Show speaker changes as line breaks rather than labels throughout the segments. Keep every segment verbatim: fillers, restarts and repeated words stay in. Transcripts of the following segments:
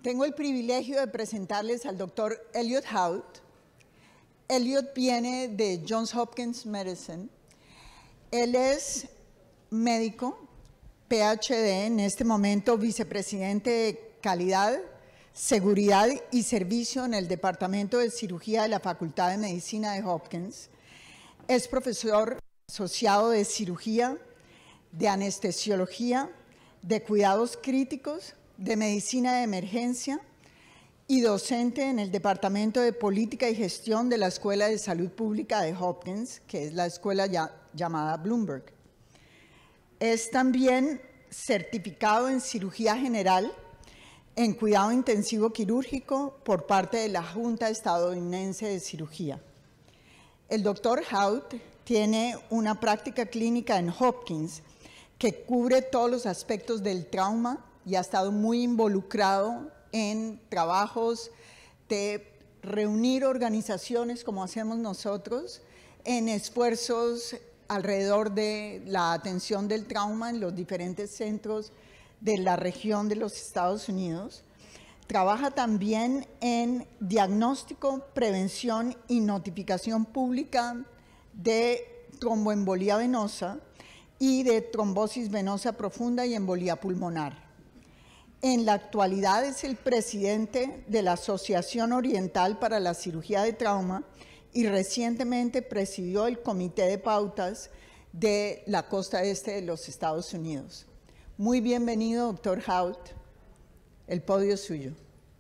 Tengo el privilegio de presentarles al doctor Elliot Hout. Elliot viene de Johns Hopkins Medicine. Él es médico, P H D, en este momento vicepresidente de Calidad, Seguridad y Servicio en el Departamento de Cirugía de la Facultad de Medicina de Hopkins. Es profesor asociado de Cirugía, de Anestesiología, de Cuidados Críticos, de Medicina de Emergencia y docente en el Departamento de Política y Gestión de la Escuela de Salud Pública de Hopkins, que es la escuela ya, llamada Bloomberg. Es también certificado en Cirugía General, en Cuidado Intensivo Quirúrgico por parte de la Junta Estadounidense de Cirugía. El doctor Hout tiene una práctica clínica en Hopkins que cubre todos los aspectos del trauma y ha estado muy involucrado en trabajos de reunir organizaciones como hacemos nosotros en esfuerzos alrededor de la atención del trauma en los diferentes centros de la región de los Estados Unidos. Trabaja también en diagnóstico, prevención y notificación pública de tromboembolía venosa y de trombosis venosa profunda y embolía pulmonar. En la actualidad es el presidente de la Asociación Oriental para la Cirugía de Trauma y recientemente presidió el Comité de Pautas de la costa este de los Estados Unidos. Muy bienvenido, doctor Hout. El podio es suyo.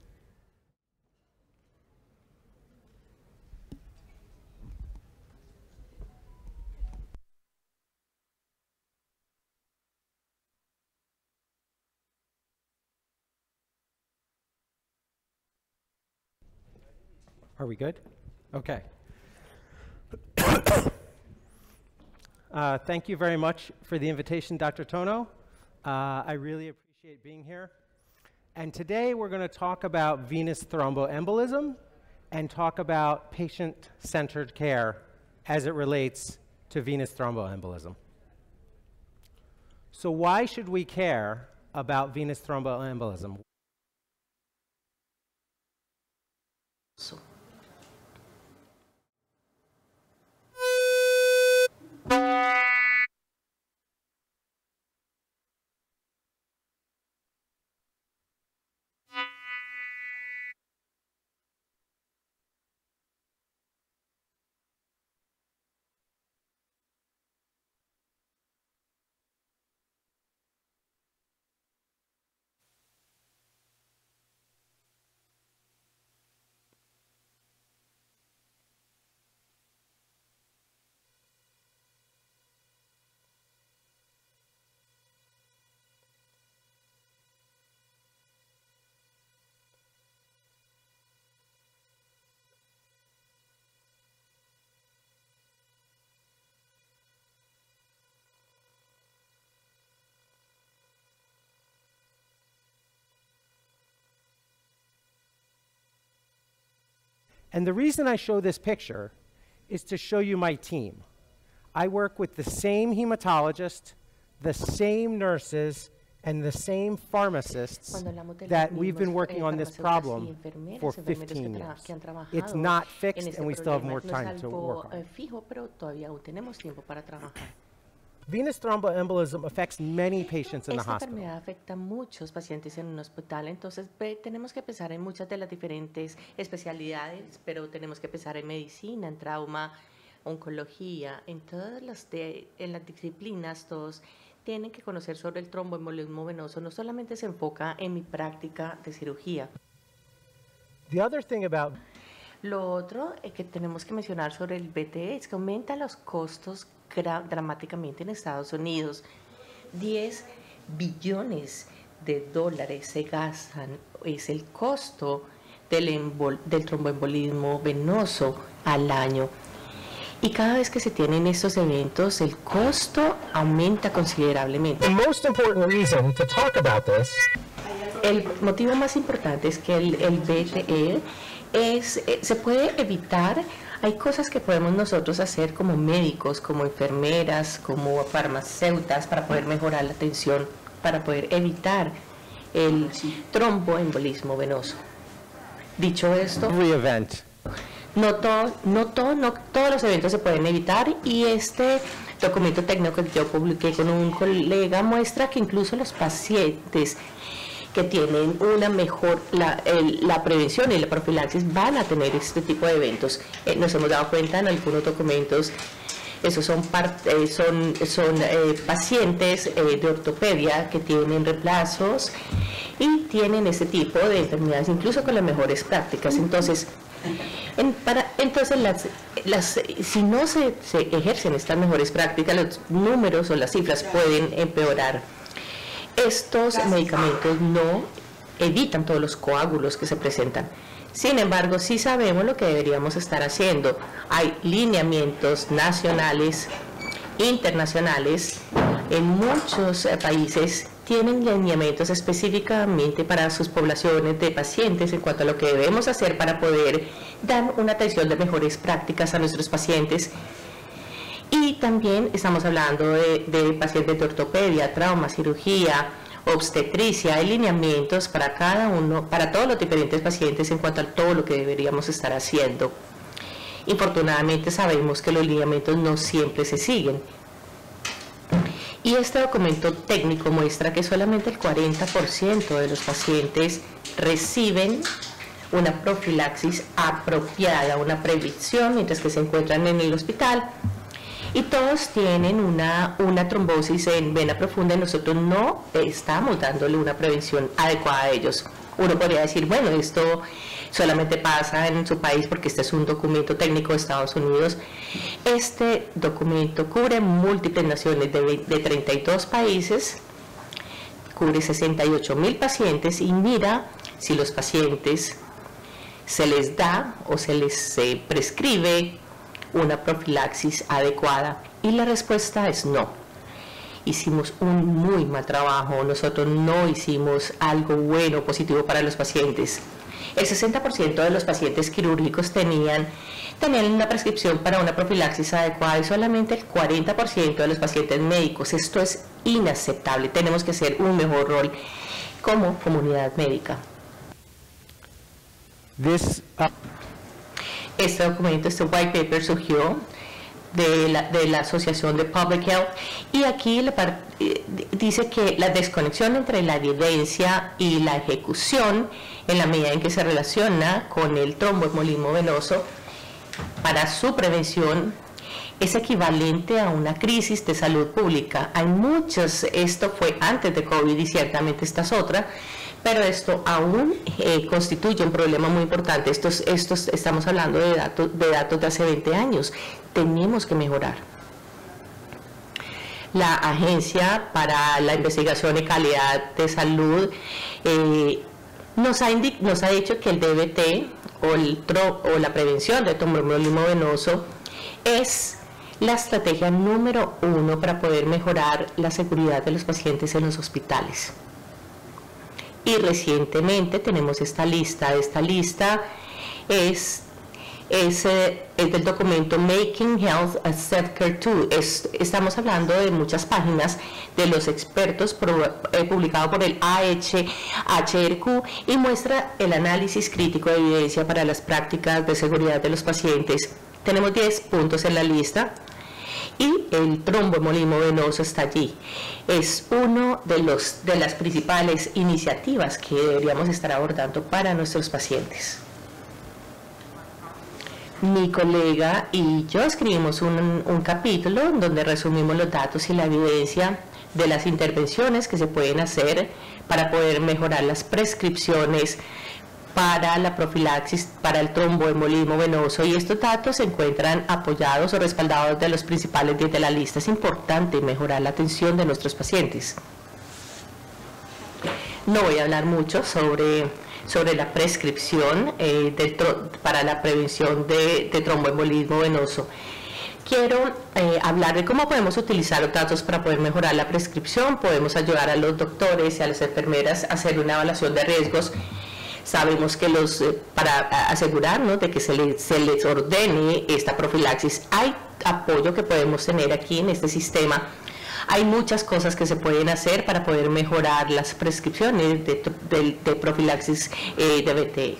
Are we good? Okay. uh, thank you very much for the invitation, Doctor Tono. Uh, I really appreciate being here. And today we're going to talk about venous thromboembolism and talk about patient-centered care as it relates to venous thromboembolism. So why should we care about venous thromboembolism?
So.
And the reason I show this picture is to show you my team. I work with the same hematologist, the same nurses, and the same pharmacists that we've been working on this problem for fifteen years. It's not fixed, and we still have more time to work on it. Venous thromboembolism affects many patients in the hospital.
Esta enfermedad afecta a muchos pacientes en un hospital, entonces ve, tenemos que pensar en muchas de las diferentes especialidades, pero tenemos que pensar en medicina, en trauma, oncología, en todas las, de, en las disciplinas, todos tienen que conocer sobre el tromboembolismo venoso. No solamente se enfoca en mi práctica de cirugía.
The other thing about
Lo otro eh, que tenemos que mencionar sobre el V T E es que aumenta los costos dramáticamente en Estados Unidos. diez billones de dólares se gastan, es el costo del, embol del tromboembolismo venoso al año. Y cada vez que se tienen estos eventos, el costo aumenta considerablemente.
The most important reason to talk about this,
el motivo más importante es que el, el V T E es, eh, se puede evitar. Hay cosas que podemos nosotros hacer como médicos, como enfermeras, como farmacéuticas para poder mejorar la atención, para poder evitar el tromboembolismo venoso. Dicho esto,
Every event.
no, todo, no, todo, no todos los eventos se pueden evitar, y este documento técnico que yo publiqué con un colega muestra que incluso los pacientes que tienen una mejor, la, el, la prevención y la profilaxis van a tener este tipo de eventos. Eh, nos hemos dado cuenta en algunos documentos, esos son, part, eh, son, son eh, pacientes eh, de ortopedia que tienen reemplazos y tienen este tipo de enfermedades, incluso con las mejores prácticas. Entonces, en, para, entonces las, las, si no se, se ejercen estas mejores prácticas, los números o las cifras pueden empeorar. Estos Gracias. medicamentos no evitan todos los coágulos que se presentan. Sin embargo, sí sabemos lo que deberíamos estar haciendo. Hay lineamientos nacionales, internacionales. En muchos eh, países tienen lineamientos específicamente para sus poblaciones de pacientes en cuanto a lo que debemos hacer para poder dar una atención de mejores prácticas a nuestros pacientes. Y también estamos hablando de, de pacientes de ortopedia, trauma, cirugía, obstetricia. Hay lineamientos para cada uno, para todos los diferentes pacientes en cuanto a todo lo que deberíamos estar haciendo. Infortunadamente sabemos que los lineamientos no siempre se siguen. Y este documento técnico muestra que solamente el cuarenta por ciento de los pacientes reciben una profilaxis apropiada, una previsión, mientras que se encuentran en el hospital. Y todos tienen una, una trombosis en vena profunda, y nosotros no estamos dándole una prevención adecuada a ellos. Uno podría decir, bueno, esto solamente pasa en su país porque este es un documento técnico de Estados Unidos. Este documento cubre múltiples naciones de, de treinta y dos países, cubre sesenta y ocho mil pacientes, y mira si los pacientes se les da o se les eh, prescribe una profilaxis adecuada, y la respuesta es no. Hicimos un muy mal trabajo, nosotros no hicimos algo bueno, positivo para los pacientes. El sesenta por ciento de los pacientes quirúrgicos tenían, tenían una prescripción para una profilaxis adecuada, y solamente el cuarenta por ciento de los pacientes médicos. Esto es inaceptable, tenemos que hacer un mejor rol como comunidad médica.
This, uh...
Este documento, este white paper surgió de la, de la Asociación de Public Health, y aquí le par, eh, dice que la desconexión entre la evidencia y la ejecución, en la medida en que se relaciona con el tromboembolismo venoso, para su prevención es equivalente a una crisis de salud pública. Hay muchas, esto fue antes de COVID y ciertamente esta es otra, pero esto aún eh, constituye un problema muy importante. Estos, estos, estamos hablando de datos, de datos de hace veinte años. Tenemos que mejorar. La Agencia para la Investigación y Calidad de Salud eh, nos, ha nos ha dicho que el D B T o, el tro o la prevención del tromboembolismo venoso es la estrategia número uno para poder mejorar la seguridad de los pacientes en los hospitales. Y recientemente tenemos esta lista. Esta lista es, es, eh, es del documento Making Health a Self-Care Tool. Es, estamos hablando de muchas páginas de los expertos pro, eh, publicado por el A H R Q, y muestra el análisis crítico de evidencia para las prácticas de seguridad de los pacientes. Tenemos diez puntos en la lista, y el tromboembolismo venoso está allí. Es uno de, los, de las principales iniciativas que deberíamos estar abordando para nuestros pacientes. Mi colega y yo escribimos un, un capítulo donde resumimos los datos y la evidencia de las intervenciones que se pueden hacer para poder mejorar las prescripciones para la profilaxis, para el tromboembolismo venoso, y estos datos se encuentran apoyados o respaldados de los principales diez de la lista. Es importante mejorar la atención de nuestros pacientes. No voy a hablar mucho sobre, sobre la prescripción eh, de, para la prevención de, de tromboembolismo venoso. Quiero eh, hablar de cómo podemos utilizar los datos para poder mejorar la prescripción. Podemos ayudar a los doctores y a las enfermeras a hacer una evaluación de riesgos. Sabemos que los, eh, para asegurarnos de que se, le, se les ordene esta profilaxis, hay apoyo que podemos tener aquí en este sistema hay muchas cosas que se pueden hacer para poder mejorar las prescripciones de, de, de profilaxis eh, de B T E.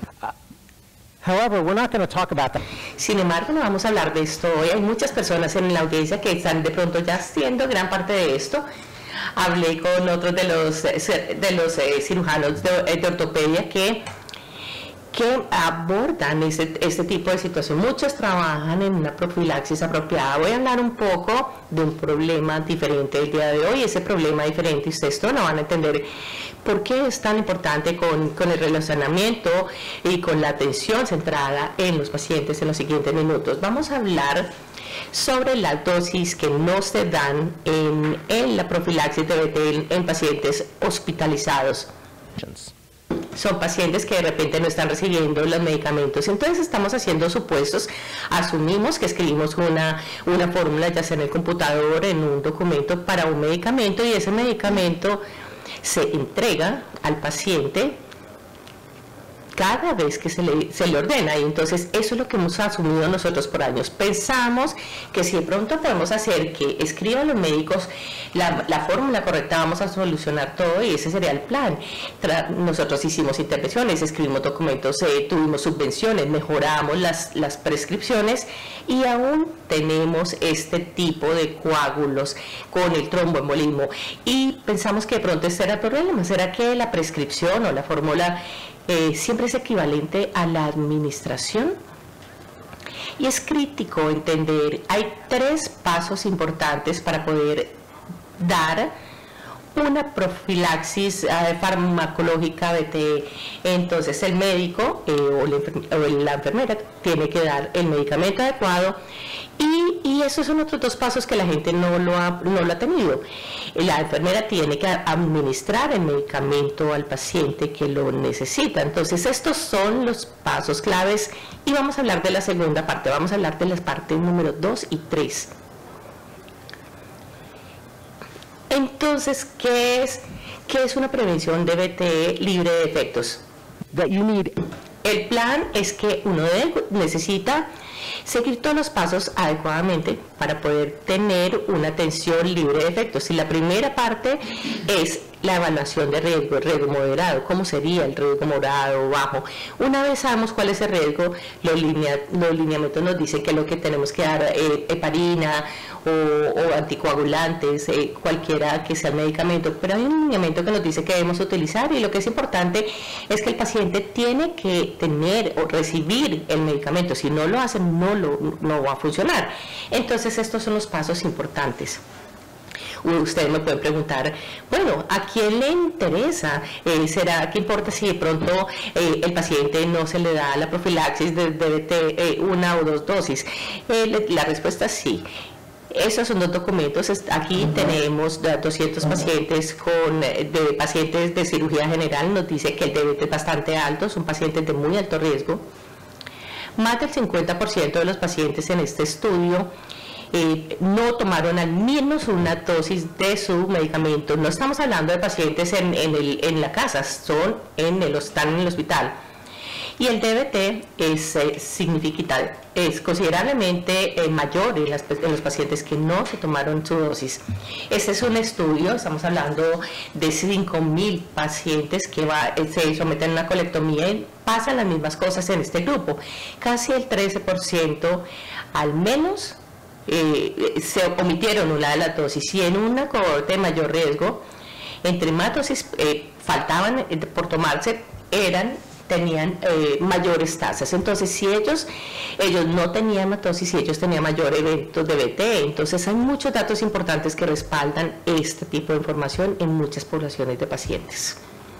However, we're not going to talk about that.
Sin embargo, no vamos a hablar de esto hoy. Hay muchas personas en la audiencia que están de pronto ya haciendo gran parte de esto. Hablé con otros de los, de los eh, cirujanos de, de ortopedia que, que abordan este, este tipo de situación. Muchos trabajan en una profilaxis apropiada. Voy a hablar un poco de un problema diferente el día de hoy. Ese problema diferente, ustedes no van a entender por qué es tan importante con, con el relacionamiento y con la atención centrada en los pacientes en los siguientes minutos. Vamos a hablar sobre las dosis que no se dan en, en la profilaxis de B T E en, en pacientes hospitalizados. Son pacientes que de repente no están recibiendo los medicamentos. Entonces estamos haciendo supuestos, asumimos que escribimos una, una fórmula ya sea en el computador, en un documento para un medicamento, y ese medicamento se entrega al paciente cada vez que se le, se le ordena, y entonces eso es lo que hemos asumido nosotros por años. Pensamos que si de pronto podemos hacer que escriban los médicos la, la fórmula correcta, vamos a solucionar todo, y ese sería el plan. Tra nosotros hicimos intervenciones, escribimos documentos, eh, tuvimos subvenciones, mejoramos las, las prescripciones, y aún tenemos este tipo de coágulos con el tromboembolismo, y pensamos que de pronto este era el problema. ¿Será que la prescripción o la fórmula Eh, siempre es equivalente a la administración? Y es crítico entender, hay tres pasos importantes para poder dar una profilaxis eh, farmacológica B T E. Entonces el médico eh, o, la o la enfermera tiene que dar el medicamento adecuado, y, y esos son otros dos pasos que la gente no lo ha, no lo ha tenido. La enfermera tiene que administrar el medicamento al paciente que lo necesita. Entonces estos son los pasos claves, y vamos a hablar de la segunda parte, vamos a hablar de las partes número dos y tres. Entonces, ¿qué es, qué es una prevención de B T E libre de efectos?
That you need.
El plan es que uno de, necesita seguir todos los pasos adecuadamente para poder tener una atención libre de efectos. Y la primera parte es la evaluación de riesgo, el riesgo moderado. ¿Cómo sería el riesgo moderado o bajo? Una vez sabemos cuál es el riesgo, los, linea, los lineamientos nos dicen que lo que tenemos que dar eh, heparina o, o anticoagulantes, eh, cualquiera que sea el medicamento, pero hay un lineamiento que nos dice que debemos utilizar, y lo que es importante es que el paciente tiene que tener o recibir el medicamento. Si no lo hacen, no, lo, no va a funcionar. Entonces estos son los pasos importantes. Ustedes me pueden preguntar, bueno, ¿a quién le interesa? Eh, ¿Será que importa si de pronto eh, el paciente no se le da la profilaxis de, de, de eh, una o dos dosis? Eh, la respuesta es sí. Esos son dos documentos. Aquí tenemos doscientos pacientes con, de pacientes de cirugía general. Nos dice que el D B T es bastante alto, son pacientes de muy alto riesgo. Más del cincuenta por ciento de los pacientes en este estudio Eh, no tomaron al menos una dosis de su medicamento. No estamos hablando de pacientes en, en, el, en la casa, son en el, están en el hospital. Y el D B T es, eh, significa, es considerablemente eh, mayor en, las, en los pacientes que no se tomaron su dosis. Este es un estudio, estamos hablando de cinco mil pacientes que va, se someten a una colectomía, y pasan las mismas cosas en este grupo. Casi el trece por ciento al menos Eh, se omitieron una de las dosis, y en una cohorte de mayor riesgo, entre más dosis eh, faltaban eh, por tomarse, eran tenían eh, mayores tasas. Entonces, si ellos ellos no tenían más dosis, y ellos tenían mayor eventos de B T E, entonces hay muchos datos importantes que respaldan este tipo de información en muchas poblaciones de pacientes.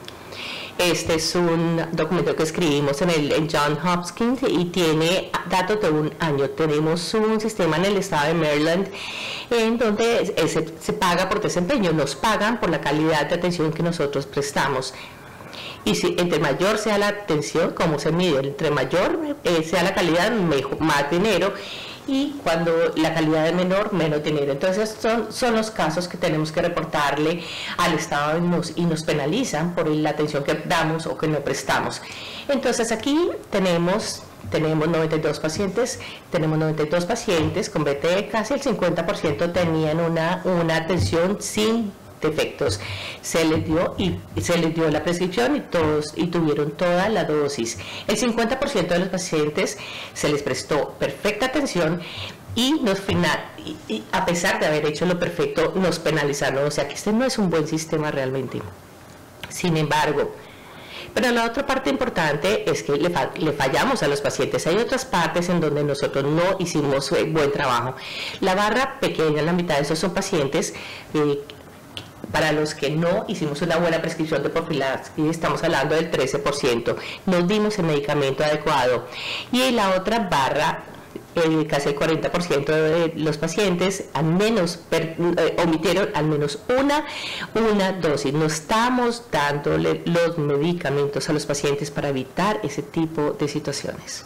Este es un documento que escribimos en el en Johns Hopkins, y tiene datos de un año. Tenemos un sistema en el estado de Maryland en donde se, se paga por desempeño, nos pagan por la calidad de atención que nosotros prestamos. Y si entre mayor sea la atención, ¿cómo se mide? Entre mayor eh, sea la calidad, mejor, más dinero. y cuando la calidad es menor, menos dinero. Entonces son, son los casos que tenemos que reportarle al Estado y nos, y nos penalizan por la atención que damos o que no prestamos. Entonces aquí tenemos, tenemos noventa y dos pacientes, tenemos noventa y dos pacientes con B T E, casi el cincuenta por ciento tenían una, una atención sin defectos. Se les dio y se les dio la prescripción y todos y tuvieron toda la dosis. El cincuenta por ciento de los pacientes se les prestó perfecta atención y, nos final, y, y a pesar de haber hecho lo perfecto, nos penalizaron. O sea que este no es un buen sistema realmente. Sin embargo, pero la otra parte importante es que le, fa le fallamos a los pacientes. Hay otras partes en donde nosotros no hicimos eh, buen trabajo. La barra pequeña, la mitad de esos son pacientes eh, para los que no hicimos una buena prescripción de profilaxis, estamos hablando del trece por ciento, no dimos el medicamento adecuado. Y la otra barra, eh, casi el cuarenta por ciento de los pacientes al menos per, eh, omitieron al menos una, una dosis. No estamos dándole los medicamentos a los pacientes para evitar ese tipo de situaciones.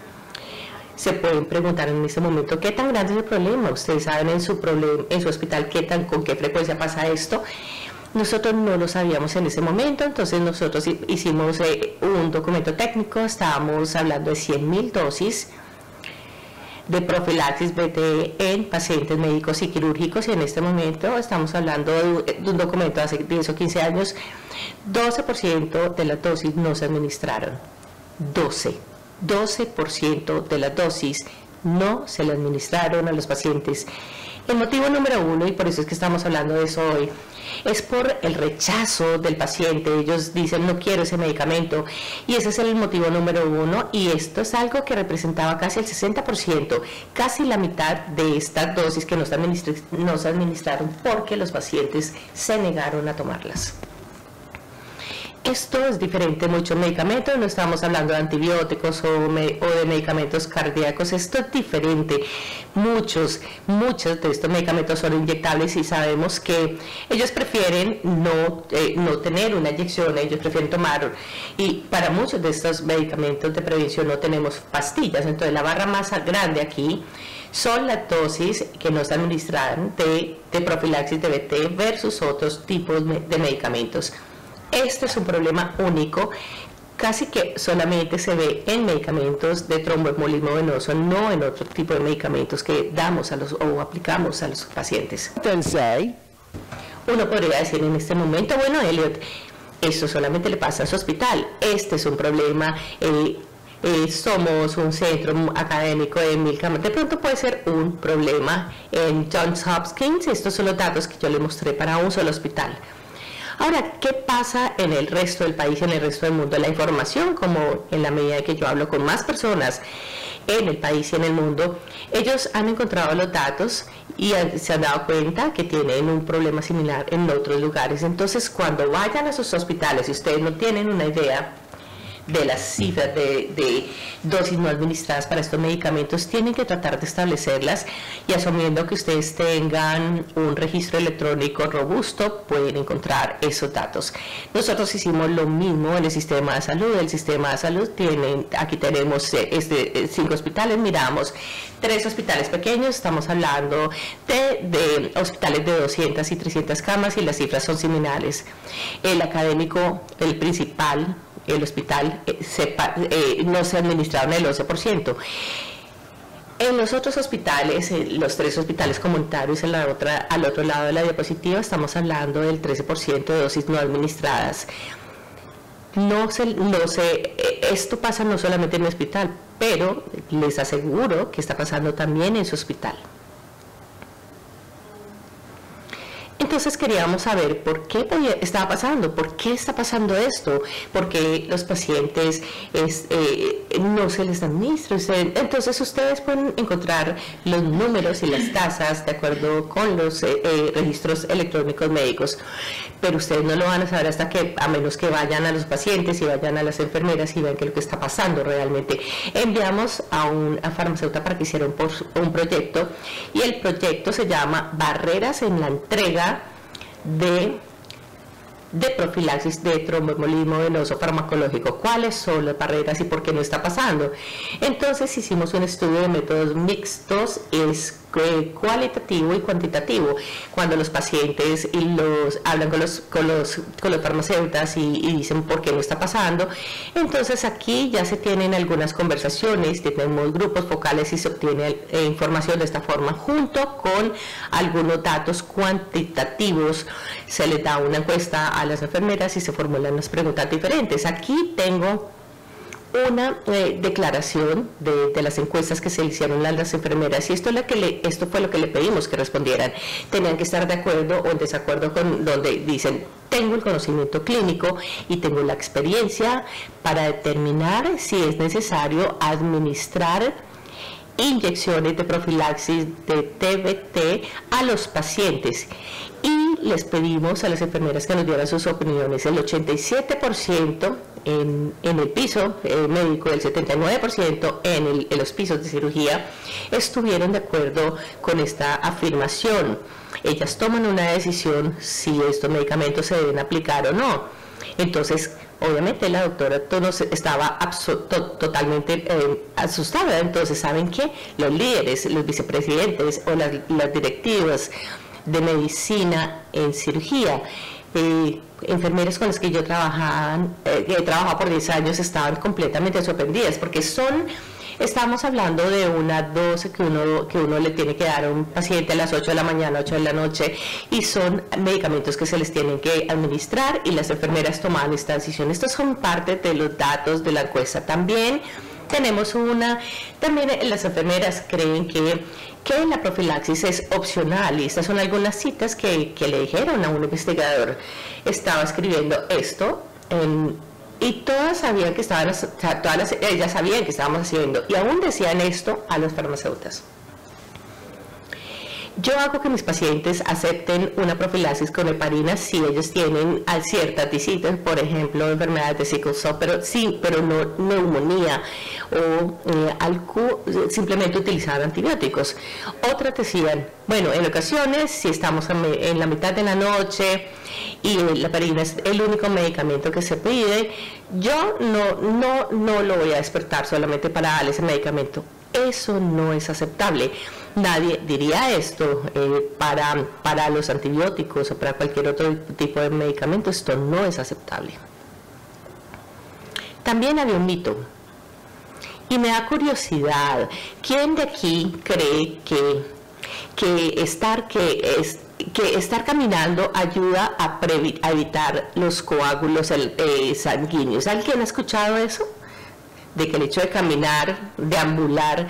Se pueden preguntar en este momento qué tan grande es el problema. Ustedes saben en su, problem, en su hospital qué tan, con qué frecuencia pasa esto. Nosotros no lo sabíamos en ese momento, entonces nosotros hicimos eh, un documento técnico, estábamos hablando de cien mil dosis de profilaxis B T E en pacientes médicos y quirúrgicos, y en este momento estamos hablando de, de un documento de hace diez o quince años, doce por ciento de las dosis no se administraron. doce por ciento de las dosis no se le administraron a los pacientes. El motivo número uno, y por eso es que estamos hablando de eso hoy, es por el rechazo del paciente. Ellos dicen no quiero ese medicamento, y ese es el motivo número uno, y esto es algo que representaba casi el sesenta por ciento, casi la mitad de estas dosis que no se, no se administraron porque los pacientes se negaron a tomarlas. Esto es diferente, muchos medicamentos, no estamos hablando de antibióticos o, me, o de medicamentos cardíacos, esto es diferente. Muchos, muchos de estos medicamentos son inyectables y sabemos que ellos prefieren no, eh, no tener una inyección, ellos prefieren tomar, y para muchos de estos medicamentos de prevención no tenemos pastillas. Entonces la barra más grande aquí son las dosis que nos administran de, de profilaxis de B T E versus otros tipos de medicamentos. Este es un problema único, casi que solamente se ve en medicamentos de tromboembolismo venoso, no en otro tipo de medicamentos que damos a los, o aplicamos a los pacientes.
Entonces,
uno podría decir en este momento, bueno, Elliot, esto solamente le pasa a su hospital, este es un problema, eh, eh, somos un centro académico de mil camas, de pronto puede ser un problema en Johns Hopkins. Estos son los datos que yo le mostré para un solo hospital. Ahora, ¿qué pasa en el resto del país, en el resto del mundo? La información, como en la medida que yo hablo con más personas en el país y en el mundo, ellos han encontrado los datos y se han dado cuenta que tienen un problema similar en otros lugares. Entonces, cuando vayan a sus hospitales, si ustedes no tienen una idea de las cifras de, de dosis no administradas para estos medicamentos, tienen que tratar de establecerlas, y asumiendo que ustedes tengan un registro electrónico robusto, pueden encontrar esos datos. Nosotros hicimos lo mismo en el sistema de salud. El sistema de salud tiene, aquí tenemos este, cinco hospitales, miramos tres hospitales pequeños, estamos hablando de, de hospitales de doscientas y trescientas camas, y las cifras son similares. El académico, el principal, el hospital, eh, se, eh, no se administraron el once por ciento. En los otros hospitales, eh, los tres hospitales comunitarios en la otra, al otro lado de la diapositiva, estamos hablando del trece por ciento de dosis no administradas. No se, no se, eh, esto pasa no solamente en el hospital, pero les aseguro que está pasando también en su hospital. Entonces queríamos saber por qué estaba pasando, por qué está pasando esto, por qué los pacientes es, eh, no se les administra. Entonces ustedes pueden encontrar los números y las tasas de acuerdo con los eh, eh, registros electrónicos médicos, pero ustedes no lo van a saber hasta que, a menos que vayan a los pacientes y vayan a las enfermeras y vean qué es lo que está pasando realmente. Enviamos a un a farmacéutica para que hiciera un, un proyecto, y el proyecto se llama Barreras en la entrega de de profilaxis de tromboembolismo venoso farmacológico. ¿Cuáles son las barreras y por qué no está pasando? Entonces hicimos un estudio de métodos mixtos, es cualitativo y cuantitativo, cuando los pacientes y los hablan con los, con los, con los farmacéuticos y, y dicen por qué no está pasando. Entonces aquí ya se tienen algunas conversaciones, tenemos grupos focales y se obtiene eh, información de esta forma junto con algunos datos cuantitativos. Se les da una encuesta a las enfermeras y se formulan unas preguntas diferentes. Aquí tengo una eh, declaración de, de las encuestas que se le hicieron a las enfermeras, y esto, es lo que le, esto fue lo que le pedimos que respondieran. Tenían que estar de acuerdo o en desacuerdo con donde dicen: tengo el conocimiento clínico y tengo la experiencia para determinar si es necesario administrar inyecciones de profilaxis de T B T a los pacientes. Y les pedimos a las enfermeras que nos dieran sus opiniones. El ochenta y siete por ciento en, en el piso eh, médico, el setenta y nueve por ciento en, el, en los pisos de cirugía estuvieron de acuerdo con esta afirmación. Ellas toman una decisión si estos medicamentos se deben aplicar o no. Entonces, obviamente la doctora estaba to totalmente eh, asustada. Entonces, ¿saben qué? Los líderes, los vicepresidentes o las, las directivas de medicina en cirugía, eh, enfermeras con las que yo trabajaba, eh, he trabajado por diez años, estaban completamente sorprendidas, porque son, estamos hablando de una dosis que uno, que uno le tiene que dar a un paciente a las ocho de la mañana, ocho de la noche, y son medicamentos que se les tienen que administrar, y las enfermeras toman esta decisión. Estos son parte de los datos de la encuesta. También tenemos una, también las enfermeras creen que que la profilaxis es opcional, y estas son algunas citas que, que le dijeron a un investigador. Estaba escribiendo esto en, y todas sabían que estaban, todas las, ellas sabían que estábamos haciendo, y aún decían esto a los farmacéuticos: yo hago que mis pacientes acepten una profilaxis con heparina si ellos tienen ciertas discitas, por ejemplo, enfermedades de sickle cell, pero sí, pero no neumonía, o eh, algo, simplemente utilizar antibióticos. Otras decían, bueno, en ocasiones, si estamos en la mitad de la noche y la heparina es el único medicamento que se pide, yo no, no, no lo voy a despertar solamente para darle ese medicamento. Eso no es aceptable. Nadie diría esto eh, para, para los antibióticos o para cualquier otro tipo de medicamento. Esto no es aceptable. También había un mito, y me da curiosidad, ¿quién de aquí cree que, que, estar, que, es, que estar caminando ayuda a, previ, a evitar los coágulos eh, sanguíneos? ¿Alguien ha escuchado eso? De que el hecho de caminar, de ambular,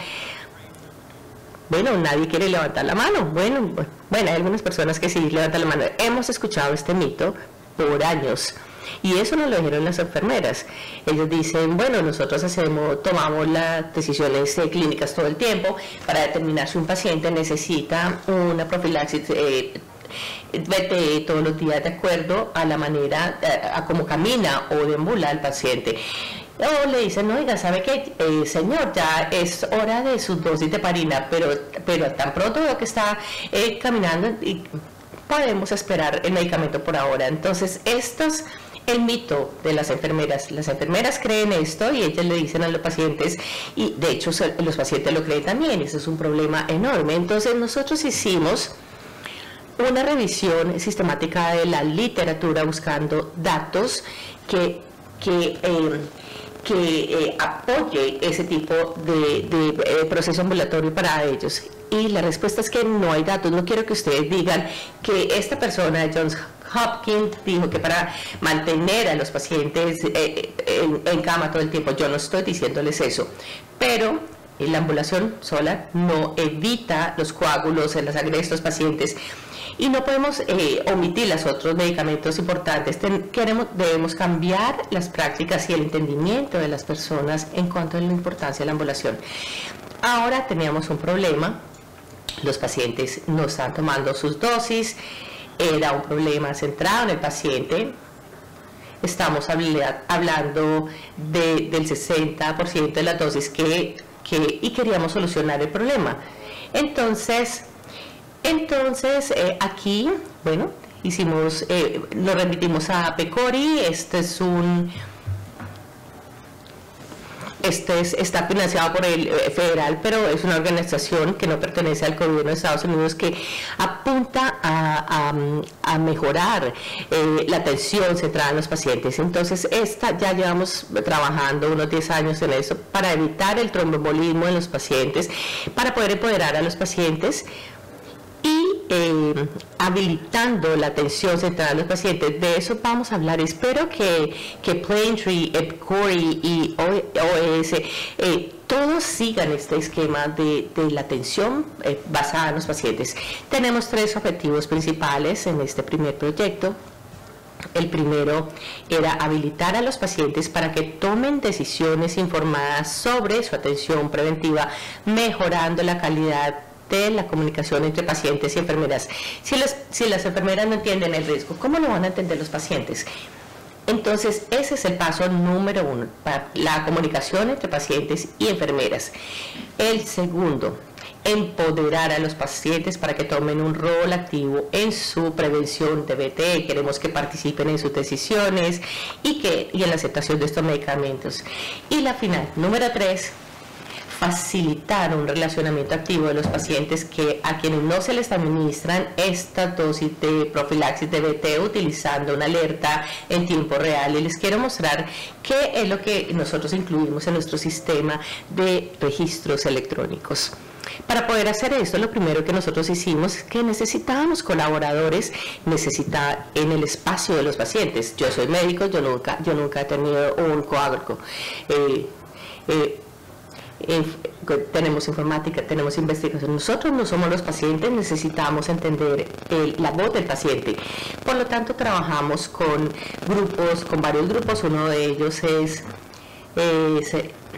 bueno, nadie quiere levantar la mano. Bueno, bueno, hay algunas personas que sí levantan la mano. Hemos escuchado este mito por años, y eso nos lo dijeron las enfermeras. Ellos dicen, bueno, nosotros hacemos, tomamos las decisiones eh, clínicas todo el tiempo para determinar si un paciente necesita una profilaxis eh, B T E todos los días de acuerdo a la manera, a, a cómo camina o deambula el paciente. O le dicen, oiga, ¿sabe qué, eh, señor? Ya es hora de su dosis de heparina, pero, pero tan pronto veo que está eh, caminando, y podemos esperar el medicamento por ahora. Entonces, esto es el mito de las enfermeras. Las enfermeras creen esto y ellas le dicen a los pacientes, y de hecho los pacientes lo creen también. Eso es un problema enorme. Entonces, nosotros hicimos una revisión sistemática de la literatura buscando datos que, que eh, que eh, apoye ese tipo de, de eh, proceso ambulatorio para ellos. Y la respuesta es que no hay datos. No quiero que ustedes digan que esta persona de Johns Hopkins dijo que para mantener a los pacientes eh, en, en cama todo el tiempo. Yo no estoy diciéndoles eso, pero la ambulación sola no evita los coágulos en la sangre de estos pacientes. Y no podemos eh, omitir los otros medicamentos importantes. Ten, queremos, debemos cambiar las prácticas y el entendimiento de las personas en cuanto a la importancia de la ambulación. Ahora teníamos un problema, los pacientes no están tomando sus dosis, era un problema centrado en el paciente. Estamos habla, hablando de, del sesenta por ciento de las dosis que, que, y queríamos solucionar el problema. Entonces, Entonces, eh, aquí, bueno, hicimos, eh, nos remitimos a PECORI. Este es un... Este es, está financiado por el eh, federal, pero es una organización que no pertenece al gobierno de Estados Unidos, que apunta a, a, a mejorar eh, la atención centrada en los pacientes. Entonces, esta ya llevamos trabajando unos diez años en eso para evitar el tromboembolismo en los pacientes, para poder empoderar a los pacientes y eh, habilitando la atención centrada en los pacientes. De eso vamos a hablar. Espero que, que Plaintree, PECORI y O E S eh, todos sigan este esquema de, de la atención eh, basada en los pacientes. Tenemos tres objetivos principales en este primer proyecto. El primero era habilitar a los pacientes para que tomen decisiones informadas sobre su atención preventiva, mejorando la calidad de la comunicación entre pacientes y enfermeras. Si las, si las enfermeras no entienden el riesgo, ¿cómo lo van a entender los pacientes? Entonces, ese es el paso número uno, para la comunicación entre pacientes y enfermeras. El segundo, empoderar a los pacientes para que tomen un rol activo en su prevención de B T E. Queremos que participen en sus decisiones y, que, y en la aceptación de estos medicamentos. Y la final, número tres, facilitar un relacionamiento activo de los pacientes que a quienes no se les administran esta dosis de profilaxis de B T E utilizando una alerta en tiempo real. Y les quiero mostrar qué es lo que nosotros incluimos en nuestro sistema de registros electrónicos. Para poder hacer esto, lo primero que nosotros hicimos es que necesitábamos colaboradores necesita en el espacio de los pacientes. Yo soy médico, yo nunca, yo nunca he tenido un coágulo. Eh, eh, Eh, tenemos informática, tenemos investigación. Nosotros no somos los pacientes, necesitamos entender el, la voz del paciente. Por lo tanto, trabajamos con grupos, con varios grupos. Uno de ellos es, es,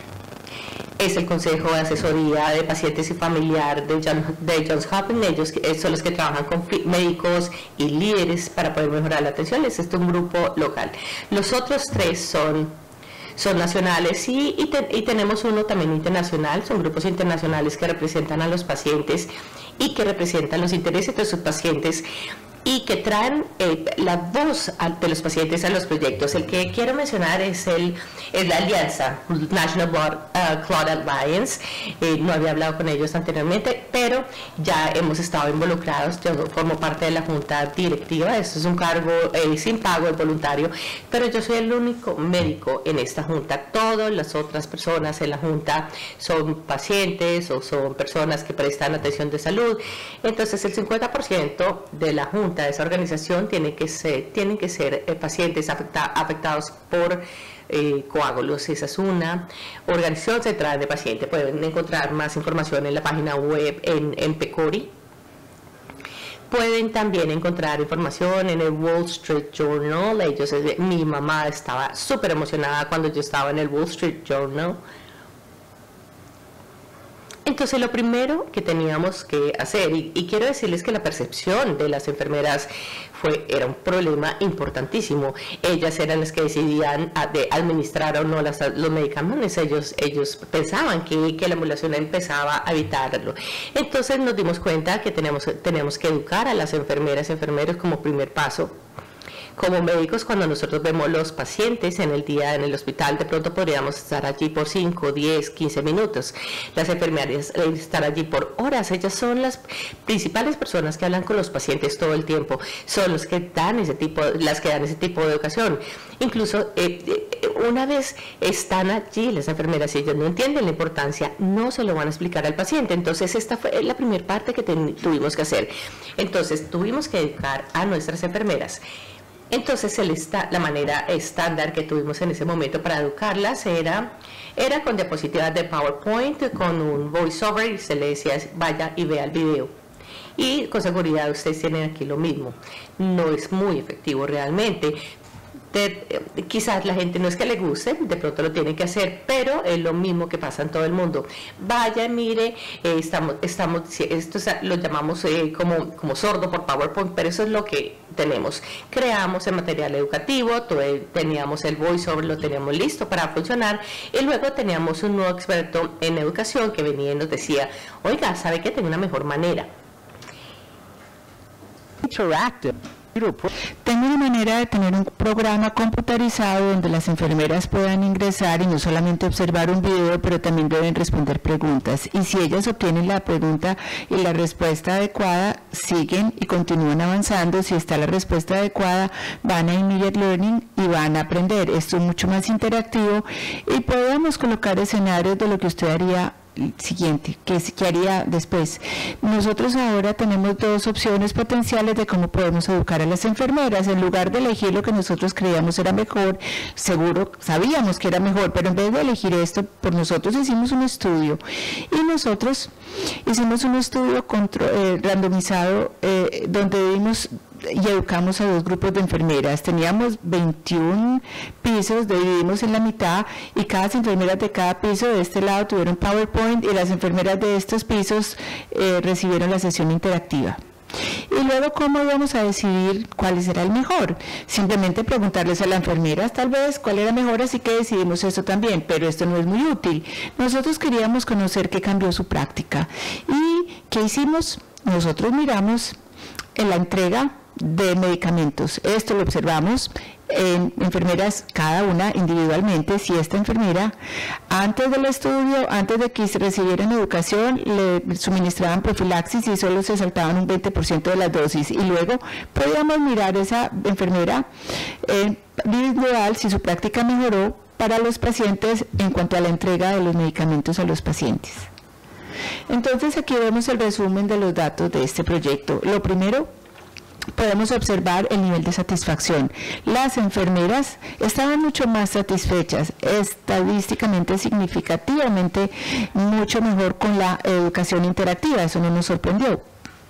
es el Consejo de Asesoría de Pacientes y Familiar de, John, de Johns Hopkins. Ellos son los que trabajan con médicos y líderes para poder mejorar la atención. Este es un grupo local. Los otros tres son son nacionales y, y, te, y tenemos uno también internacional. Son grupos internacionales que representan a los pacientes y que representan los intereses de sus pacientes y que traen eh, la voz de los pacientes a los proyectos. El que quiero mencionar es, el, es la alianza, National Blood uh, Clot Alliance. Eh, no había hablado con ellos anteriormente, pero ya hemos estado involucrados. Yo formo parte de la junta directiva. Esto es un cargo eh, sin pago, es voluntario, pero yo soy el único médico en esta junta. Todas las otras personas en la junta son pacientes o son personas que prestan atención de salud. Entonces, el cincuenta por ciento de la junta de esa organización tiene que ser, tienen que ser eh, pacientes afecta, afectados por eh, coágulos. Esa es una organización central de pacientes. Pueden encontrar más información en la página web en, en PECORI. Pueden también encontrar información en el Wall Street Journal. Ellos, mi mamá estaba súper emocionada cuando yo estaba en el Wall Street Journal. Entonces, lo primero que teníamos que hacer, y, y quiero decirles que la percepción de las enfermeras fue, era un problema importantísimo. Ellas eran las que decidían a, de administrar o no las, los medicamentos. Ellos, ellos pensaban que, que la ambulación empezaba a evitarlo. Entonces, nos dimos cuenta que tenemos, tenemos que educar a las enfermeras y enfermeros como primer paso. Como médicos, cuando nosotros vemos los pacientes en el día en el hospital, de pronto podríamos estar allí por cinco, diez, quince minutos. Las enfermeras estar allí por horas. Ellas son las principales personas que hablan con los pacientes todo el tiempo. Son los que dan ese tipo, las que dan ese tipo de educación. Incluso eh, una vez están allí las enfermeras y ellos no entienden la importancia, no se lo van a explicar al paciente. Entonces, esta fue la primera parte que tuvimos que hacer. Entonces, tuvimos que educar a nuestras enfermeras. Entonces, el esta, la manera estándar que tuvimos en ese momento para educarlas era, era con diapositivas de PowerPoint, con un voiceover, y se le decía, vaya y vea el video. Y con seguridad ustedes tienen aquí lo mismo. No es muy efectivo realmente. De, eh, quizás la gente no es que le guste, de pronto lo tiene que hacer, pero es lo mismo que pasa en todo el mundo. Vaya, mire, eh, estamos, estamos, esto lo llamamos eh, como, como sordo por PowerPoint, pero eso es lo que tenemos. Creamos el material educativo, todo, teníamos el voiceover, lo teníamos listo para funcionar, y luego teníamos un nuevo experto en educación que venía y nos decía, oiga, ¿sabe que tengo una mejor manera?
Interactive.
Tengo una manera de tener un programa computarizado donde las enfermeras puedan ingresar y no solamente observar un video, pero también deben responder preguntas. Y si ellas obtienen la pregunta y la respuesta adecuada, siguen y continúan avanzando. Si está la respuesta adecuada, van a Immediate Learning y van a aprender. Esto es mucho más interactivo y podemos colocar escenarios de lo que usted haría siguiente, que, que haría después. Nosotros ahora tenemos dos opciones potenciales de cómo podemos educar a las enfermeras. En lugar de elegir lo que nosotros creíamos era mejor, seguro sabíamos que era mejor, pero en vez de elegir esto por nosotros hicimos un estudio y nosotros hicimos un estudio contro, eh, randomizado eh, donde vimos y educamos a dos grupos de enfermeras. Teníamos veintiún pisos, dividimos en la mitad y cada enfermera de cada piso de este lado tuvieron PowerPoint y las enfermeras de estos pisos eh, recibieron la sesión interactiva. Y luego, ¿cómo íbamos a decidir cuál será el mejor? Simplemente preguntarles a las enfermeras tal vez cuál era mejor, así que decidimos eso también, pero esto no es muy útil. Nosotros queríamos conocer qué cambió su práctica. ¿Y qué hicimos? Nosotros miramos en la entrega de medicamentos. Esto lo observamos en enfermeras cada una individualmente. Si esta enfermera antes del estudio, antes de que recibieran educación, le suministraban profilaxis y solo se saltaban un veinte por ciento de las dosis, y luego podíamos mirar esa enfermera eh, individual si su práctica mejoró para los pacientes en cuanto a la entrega de los medicamentos a los pacientes. Entonces aquí vemos el resumen de los datos de este proyecto. Lo primero, podemos observar el nivel de satisfacción. Las enfermeras estaban mucho más satisfechas, estadísticamente, significativamente, mucho mejor con la educación interactiva. Eso no nos sorprendió.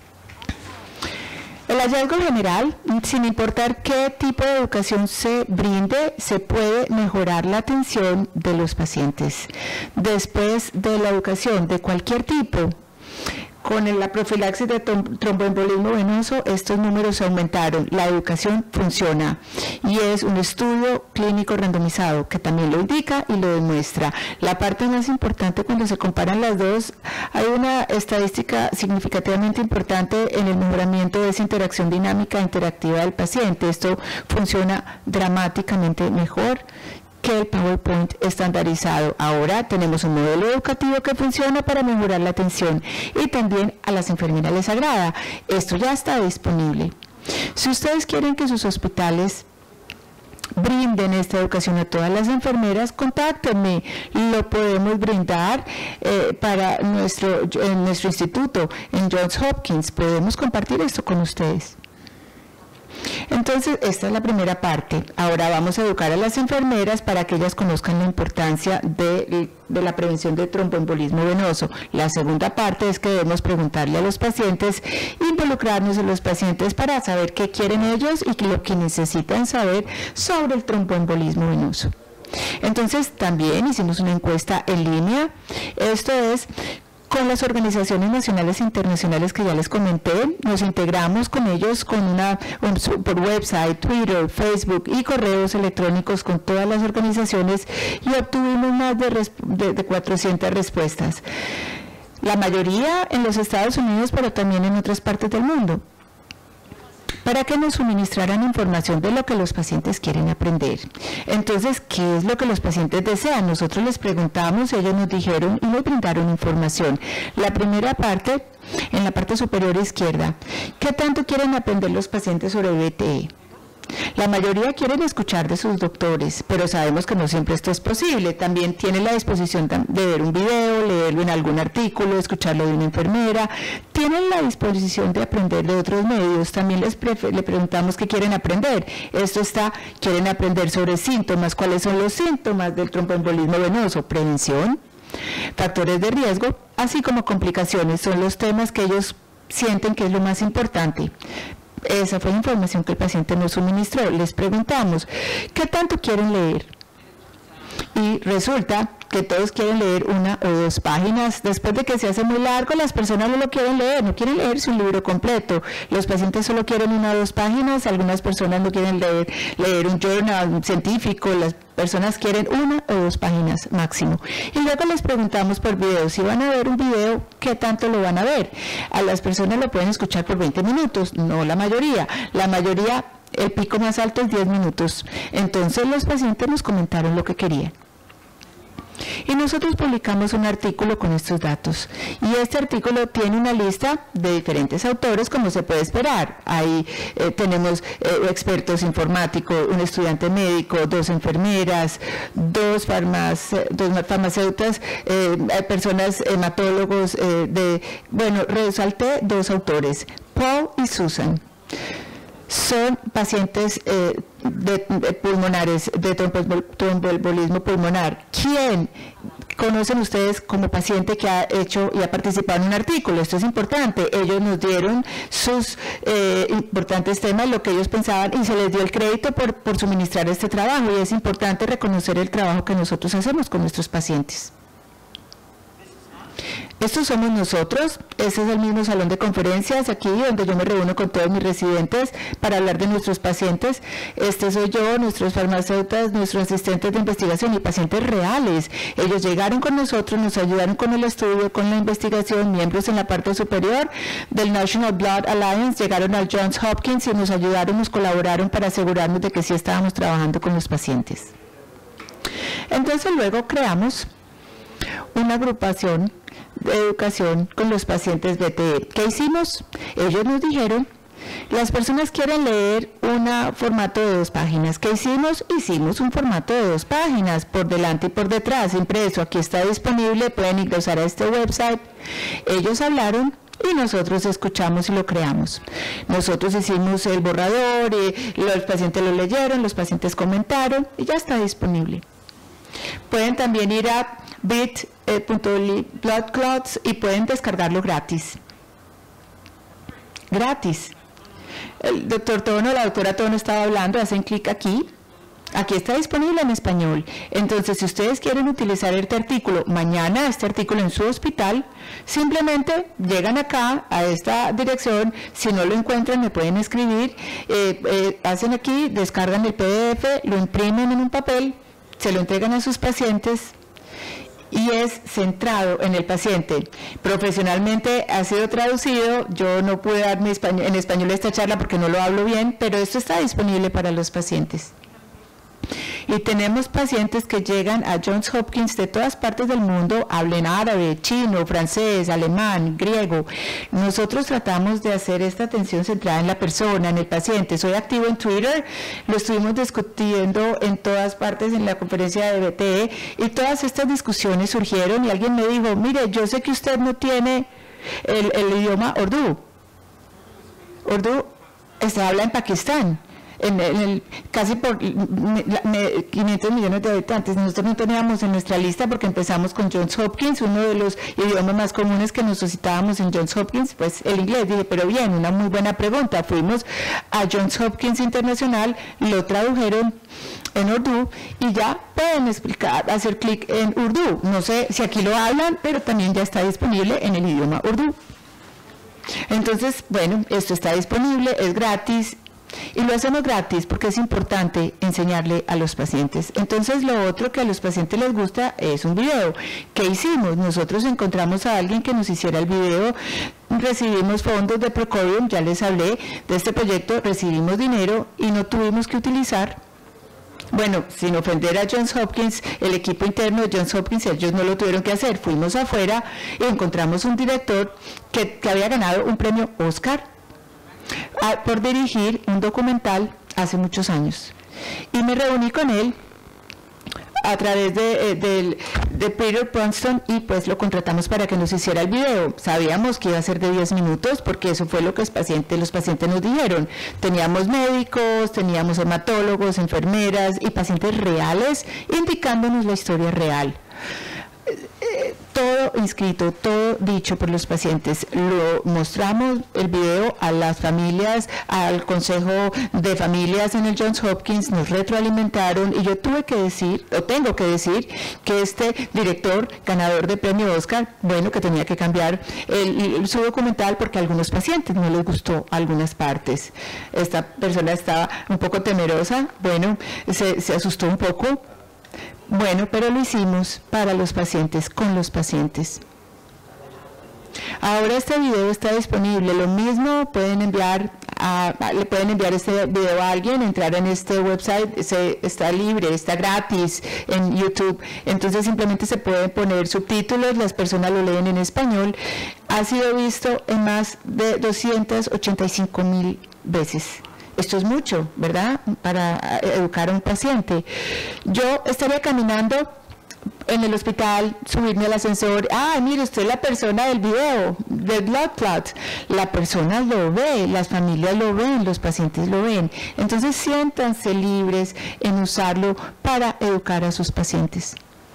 El hallazgo general, sin importar qué tipo de educación se brinde, se puede mejorar la atención de los pacientes. Después de la educación de cualquier tipo, con la profilaxis de tromboembolismo venoso, estos números aumentaron. La educación funciona y es un estudio clínico randomizado que también lo indica y lo demuestra. La parte más importante cuando se comparan las dos, hay una estadística significativamente importante en el mejoramiento de esa interacción dinámica e interactiva del paciente. Esto funciona dramáticamente mejor que el PowerPoint estandarizado. Ahora tenemos un modelo educativo que funciona para mejorar la atención y también a las enfermeras les agrada. Esto ya está disponible. Si ustedes quieren que sus hospitales brinden esta educación a todas las enfermeras, contáctenme, lo podemos brindar eh, para nuestro, en nuestro instituto, en Johns Hopkins, podemos compartir esto con ustedes. Entonces, esta es la primera parte. Ahora vamos a educar a las enfermeras para que ellas conozcan la importancia de, de la prevención de tromboembolismo venoso. La segunda parte es que debemos preguntarle a los pacientes, involucrarnos en los pacientes para saber qué quieren ellos y lo que necesitan saber sobre el tromboembolismo venoso. Entonces, también hicimos una encuesta en línea. Esto es con las organizaciones nacionales e internacionales que ya les comenté. Nos integramos con ellos con una, un, por website, Twitter, Facebook y correos electrónicos con todas las organizaciones y obtuvimos más de, de, de cuatrocientas respuestas. La mayoría en los Estados Unidos, pero también en otras partes del mundo, para que nos suministraran información de lo que los pacientes quieren aprender. Entonces, ¿qué es lo que los pacientes desean? Nosotros les preguntamos, ellos nos dijeron y nos brindaron información. La primera parte, en la parte superior izquierda, ¿qué tanto quieren aprender los pacientes sobre B T E? La mayoría quieren escuchar de sus doctores, pero sabemos que no siempre esto es posible. También tienen la disposición de ver un video, leerlo en algún artículo, escucharlo de una enfermera. Tienen la disposición de aprender de otros medios. También les le preguntamos qué quieren aprender. Esto está, quieren aprender sobre síntomas. ¿Cuáles son los síntomas del tromboembolismo venoso? Prevención, factores de riesgo, así como complicaciones. Son los temas que ellos sienten que es lo más importante. Esa fue la información que el paciente nos suministró. Les preguntamos, ¿qué tanto quieren leer? Y resulta que todos quieren leer una o dos páginas. Después de que se hace muy largo, las personas no lo quieren leer, no quieren leerse un libro completo. Los pacientes solo quieren una o dos páginas, algunas personas no quieren leer, leer un journal científico, las personas quieren una o dos páginas máximo. Y luego les preguntamos por video, si van a ver un video, ¿qué tanto lo van a ver? A las personas lo pueden escuchar por veinte minutos, no la mayoría. La mayoría, el pico más alto es diez minutos. Entonces los pacientes nos comentaron lo que querían. Y nosotros publicamos un artículo con estos datos. Y este artículo tiene una lista de diferentes autores, como se puede esperar. Ahí eh, tenemos eh, expertos informáticos, un estudiante médico, dos enfermeras, dos, farmace dos farmacéuticas, eh, personas hematólogos. Eh, de, bueno, resalté dos autores, Paul y Susan. Son pacientes eh, de, de pulmonares, de tromboembolismo pulmonar. ¿Quién conocen ustedes como paciente que ha hecho y ha participado en un artículo? Esto es importante. Ellos nos dieron sus eh, importantes temas, lo que ellos pensaban, y se les dio el crédito por, por suministrar este trabajo. Y es importante reconocer el trabajo que nosotros hacemos con nuestros pacientes. Estos somos nosotros, este es el mismo salón de conferencias aquí donde yo me reúno con todos mis residentes para hablar de nuestros pacientes. Este soy yo, nuestros farmacéuticos, nuestros asistentes de investigación y pacientes reales. Ellos llegaron con nosotros, nos ayudaron con el estudio, con la investigación, miembros en la parte superior del National Blood Alliance, llegaron al Johns Hopkins y nos ayudaron, nos colaboraron para asegurarnos de que sí estábamos trabajando con los pacientes. Entonces luego creamos una agrupación de educación con los pacientes B T E. ¿Qué hicimos? Ellos nos dijeron, las personas quieren leer un formato de dos páginas. ¿Qué hicimos? Hicimos un formato de dos páginas, por delante y por detrás, impreso. Aquí está disponible, pueden ingresar a este website. Ellos hablaron y nosotros escuchamos y lo creamos. Nosotros hicimos el borrador, y los pacientes lo leyeron, los pacientes comentaron y ya está disponible. Pueden también ir a bit punto l y bloodclots y pueden descargarlo gratis. Gratis. El doctor Tono, la doctora Tono estaba hablando, hacen clic aquí. Aquí está disponible en español. Entonces, si ustedes quieren utilizar este artículo, mañana este artículo en su hospital, simplemente llegan acá a esta dirección. Si no lo encuentran, me pueden escribir. Eh, eh, hacen aquí, descargan el P D F, lo imprimen en un papel, se lo entregan a sus pacientes y es centrado en el paciente. Profesionalmente ha sido traducido, yo no pude dar mi español, en español esta charla porque no lo hablo bien, pero esto está disponible para los pacientes. Y tenemos pacientes que llegan a Johns Hopkins de todas partes del mundo, hablen árabe, chino, francés, alemán, griego. Nosotros tratamos de hacer esta atención centrada en la persona, en el paciente. Soy activo en Twitter, lo estuvimos discutiendo en todas partes en la conferencia de B T E y todas estas discusiones surgieron y alguien me dijo, mire, yo sé que usted no tiene el, el idioma Urdu. Urdu se habla en Pakistán. En el, en el, casi por me, quinientos millones de habitantes. Nosotros no teníamos en nuestra lista porque empezamos con Johns Hopkins, uno de los idiomas más comunes que nos suscitábamos en Johns Hopkins, pues el inglés. Dije, pero bien, una muy buena pregunta. Fuimos a Johns Hopkins Internacional, lo tradujeron en Urdu y ya pueden explicar, hacer clic en Urdu. No sé si aquí lo hablan, pero también ya está disponible en el idioma Urdu. Entonces, bueno, esto está disponible, es gratis. Y lo hacemos gratis porque es importante enseñarle a los pacientes. Entonces, lo otro que a los pacientes les gusta es un video. ¿Qué hicimos? Nosotros encontramos a alguien que nos hiciera el video, recibimos fondos de Procorium, ya les hablé de este proyecto, recibimos dinero y no tuvimos que utilizar, bueno, sin ofender a Johns Hopkins, el equipo interno de Johns Hopkins, ellos no lo tuvieron que hacer. Fuimos afuera y encontramos un director que, que había ganado un premio Oscar por dirigir un documental hace muchos años y me reuní con él a través de, de, de Peter Ponston y pues lo contratamos para que nos hiciera el video. Sabíamos que iba a ser de diez minutos porque eso fue lo que los pacientes, los pacientes nos dijeron. Teníamos médicos, teníamos hematólogos, enfermeras y pacientes reales indicándonos la historia real. Todo inscrito, todo dicho por los pacientes. Lo mostramos el video a las familias, al consejo de familias en el Johns Hopkins, nos retroalimentaron y yo tuve que decir, o tengo que decir, que este director ganador de premio Oscar, bueno, que tenía que cambiar el, el, su documental porque a algunos pacientes no les gustó algunas partes. Esta persona estaba un poco temerosa, bueno, se, se asustó un poco. Bueno, pero lo hicimos para los pacientes, con los pacientes. Ahora este video está disponible, lo mismo pueden enviar a, le pueden enviar este video a alguien, entrar en este website, se, está libre, está gratis en YouTube, entonces simplemente se pueden poner subtítulos, las personas lo leen en español, ha sido visto en más de doscientas ochenta y cinco mil veces. Esto es mucho, ¿verdad?, para educar a un paciente. Yo estaría caminando en el hospital, subirme al ascensor, ah, mire, usted es la persona del video, del blood clot, la persona lo ve, las familias lo ven, los pacientes lo ven, entonces siéntanse libres en usarlo para educar a sus pacientes.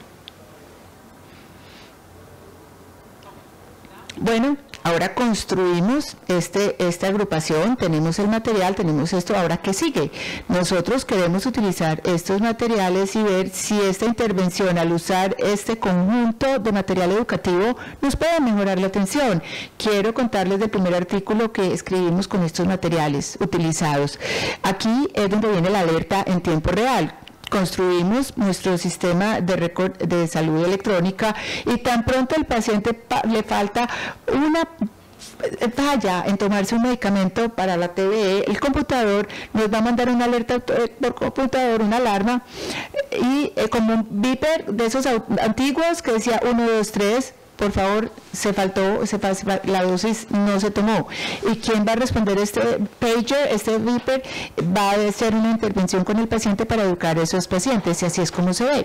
Bueno, ahora construimos este, esta agrupación, tenemos el material, tenemos esto, ahora ¿qué sigue? Nosotros queremos utilizar estos materiales y ver si esta intervención, al usar este conjunto de material educativo, nos puede mejorar la atención. Quiero contarles del primer artículo que escribimos con estos materiales utilizados. Aquí es donde viene la alerta en tiempo real. Construimos nuestro sistema de récord de salud electrónica y tan pronto al paciente pa le falta una falla en tomarse un medicamento para la T B E, el computador nos va a mandar una alerta por computador, una alarma, y eh, como un beeper de esos antiguos que decía uno, dos, tres, por favor, se faltó, se, la dosis no se tomó. ¿Y quién va a responder este pager, este beeper? Va a hacer una intervención con el paciente para educar a esos pacientes, y así es como se ve.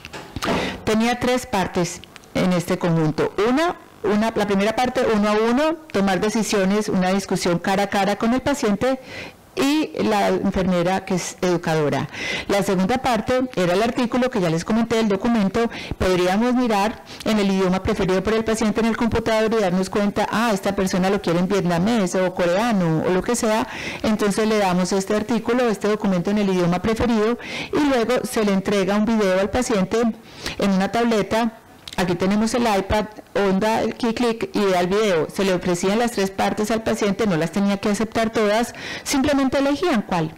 Tenía tres partes en este conjunto. Una, una, la primera parte, uno a uno, tomar decisiones, una discusión cara a cara con el paciente, y la enfermera que es educadora. La segunda parte era el artículo que ya les comenté, el documento. Podríamos mirar en el idioma preferido por el paciente en el computador y darnos cuenta, ah, esta persona lo quiere en vietnamés o coreano o lo que sea, entonces le damos este artículo, este documento en el idioma preferido, y luego se le entrega un video al paciente en una tableta. Aquí tenemos el iPad, onda, clic, clic y da el video. Se le ofrecían las tres partes al paciente, no las tenía que aceptar todas, simplemente elegían cuál.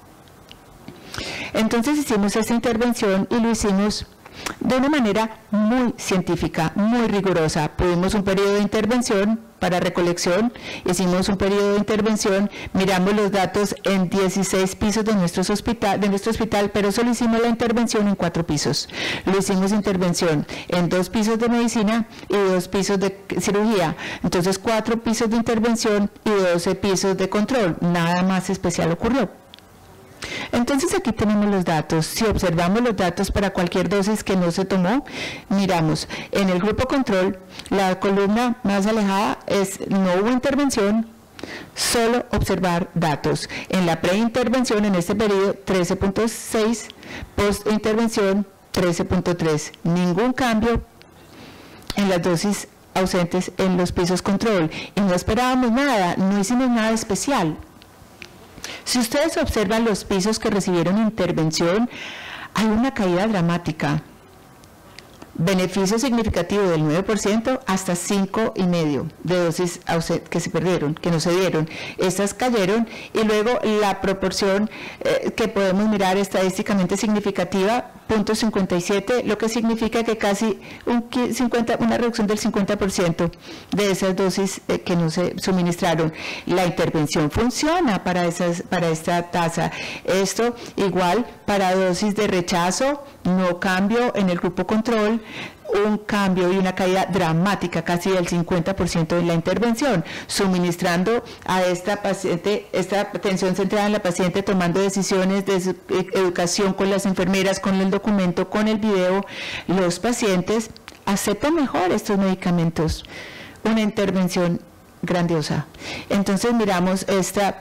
Entonces hicimos esta intervención y lo hicimos de una manera muy científica, muy rigurosa. Tuvimos un periodo de intervención para recolección, hicimos un periodo de intervención, miramos los datos en dieciséis pisos de, nuestros hospital, de nuestro hospital, pero solo hicimos la intervención en cuatro pisos. Lo hicimos intervención en dos pisos de medicina y dos pisos de cirugía. Entonces cuatro pisos de intervención y doce pisos de control. Nada más especial ocurrió. Entonces aquí tenemos los datos. Si observamos los datos para cualquier dosis que no se tomó, miramos en el grupo control, la columna más alejada es no hubo intervención, solo observar datos. En la preintervención en este periodo trece punto seis, postintervención trece punto tres, ningún cambio en las dosis ausentes en los pisos control, y no esperábamos nada, no hicimos nada especial. Si ustedes observan los pisos que recibieron intervención, hay una caída dramática. Beneficio significativo del nueve por ciento hasta cinco y medio de dosis que se perdieron, que no se dieron. Estas cayeron, y luego la proporción eh, que podemos mirar estadísticamente significativa, punto cincuenta y siete, lo que significa que casi un cincuenta, una reducción del cincuenta por ciento de esas dosis eh, que no se suministraron. La intervención funciona para, esas, para esta tasa. Esto igual para dosis de rechazo, no cambio en el grupo control, un cambio y una caída dramática casi del cincuenta por ciento en la intervención, suministrando a esta paciente, esta atención centrada en la paciente, tomando decisiones de educación con las enfermeras, con el documento, con el video. Los pacientes aceptan mejor estos medicamentos, una intervención grandiosa. Entonces miramos esta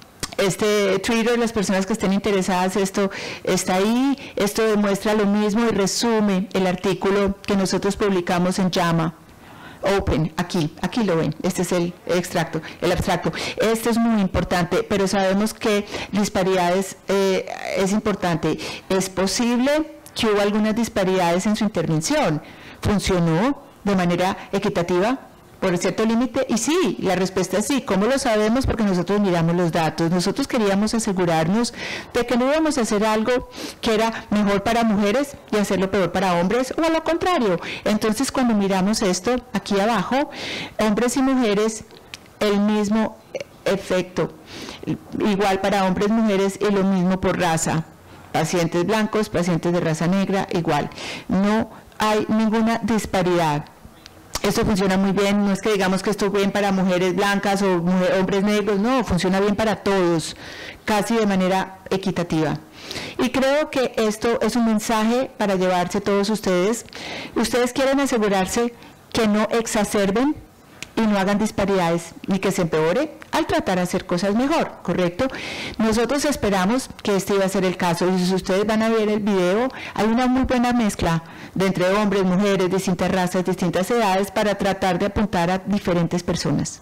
Este Twitter, las personas que estén interesadas, esto está ahí, esto demuestra lo mismo y resume el artículo que nosotros publicamos en JAMA Open, aquí, aquí lo ven, este es el extracto, el abstracto. Este es muy importante, pero sabemos que disparidades eh, es importante. Es posible que hubo algunas disparidades en su intervención. ¿Funcionó de manera equitativa? por cierto límite, y sí, la respuesta es sí. ¿Cómo lo sabemos? Porque nosotros miramos los datos. Nosotros queríamos asegurarnos de que no íbamos a hacer algo que era mejor para mujeres y hacerlo peor para hombres, o a lo contrario. Entonces, cuando miramos esto, aquí abajo, hombres y mujeres, el mismo efecto, igual para hombres, mujeres, y lo mismo por raza. Pacientes blancos, pacientes de raza negra, igual. No hay ninguna disparidad. Esto funciona muy bien, no es que digamos que esto es bien para mujeres blancas o mujer, hombres negros, no, funciona bien para todos, casi de manera equitativa. Y creo que esto es un mensaje para llevarse todos ustedes. Ustedes quieren asegurarse que no exacerben y no hagan disparidades ni que se empeore al tratar de hacer cosas mejor, ¿correcto? Nosotros esperamos que este iba a ser el caso, y si ustedes van a ver el video, hay una muy buena mezcla de entre hombres, mujeres, distintas razas, distintas edades, para tratar de apuntar a diferentes personas.